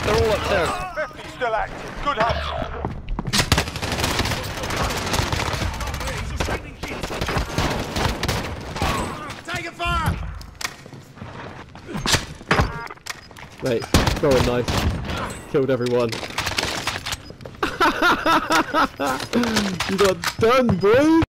They're all upstairs. 50 still active. Good hunt. Taking fire! Mate, throwing knife. Killed everyone. You got done, boy!